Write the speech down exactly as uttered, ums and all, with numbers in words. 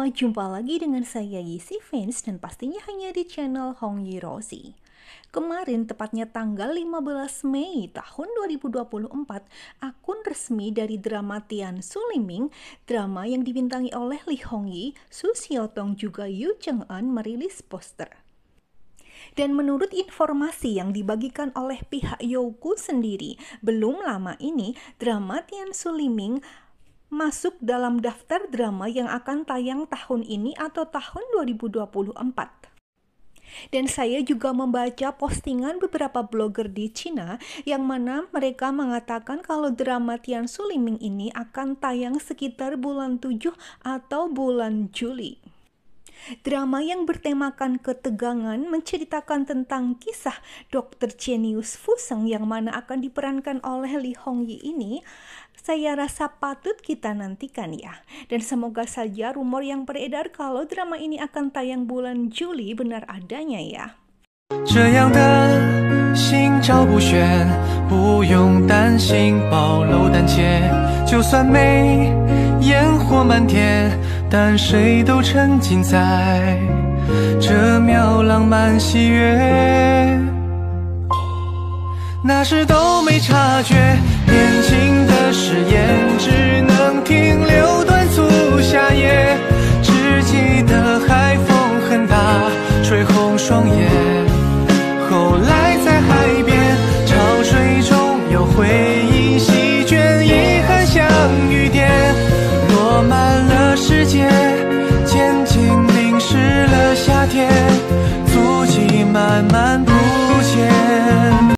semua, jumpa lagi dengan saya Yesi Fans dan pastinya hanya di channel Hong Yi Rosie. Kemarin tepatnya tanggal lima belas Mei tahun dua ribu dua puluh empat, akun resmi dari drama Tian Suliming, drama yang dibintangi oleh Lee Hong Yi, Su Xiaotong juga Yu Cheng Eun merilis poster. Dan menurut informasi yang dibagikan oleh pihak Youku sendiri, belum lama ini drama Tian Suliming masuk dalam daftar drama yang akan tayang tahun ini atau tahun dua ribu dua puluh empat. Dan saya juga membaca postingan beberapa blogger di Cina yang mana mereka mengatakan kalau drama Tian Suliming ini akan tayang sekitar bulan tujuh atau bulan Juli. Drama yang bertemakan ketegangan menceritakan tentang kisah dokter jenius Fuseng yang mana akan diperankan oleh Lee Hong Yi ini, saya rasa patut kita nantikan ya. Dan semoga saja rumor yang beredar kalau drama ini akan tayang bulan Juli benar adanya ya. 这样的心照不宣，不用担心暴露胆怯，就算没烟火漫天，但谁都沉浸在这秒浪漫喜悦。那时都没察觉，年轻的誓言只能停留短促夏夜，只记得海风很大，吹红双眼。后来在海边，潮水中有回忆席卷，遗憾像雨点，落满了世界。